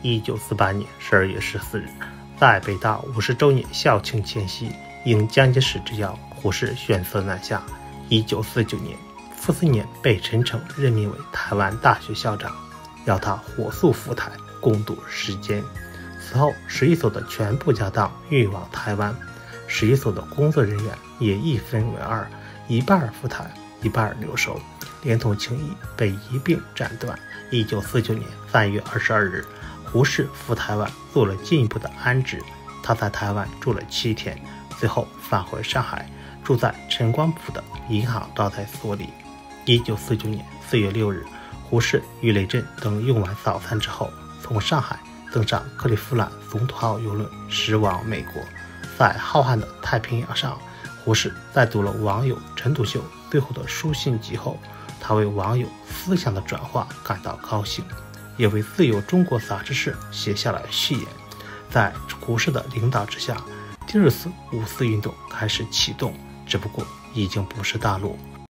1948年12月14日，在北大50周年校庆前夕，应蒋介石之邀，胡适选择南下。1949年，傅斯年被陈诚任命为台湾大学校长，要他火速赴台共度时艰。此后11所的全部家当运往台湾，11所的工作人员也一分为二，一半赴台，一半留守，连同情谊被一并斩断。1949年3月22日，胡适赴台湾做了进一步的安置，他在台湾住了7天，随后返回上海，住在陈光甫的银行招待所里。1949年4月6日，胡适与雷震等用完早餐之后，从上海登上克利夫兰总统号邮轮驶往美国。在浩瀚的太平洋上，胡适在读了网友陈独秀最后的书信集后，他为网友思想的转化感到高兴，也为自由中国杂志社写下了序言。在胡适的领导之下，第二次五四运动开始启动，只不过已经不是大陆，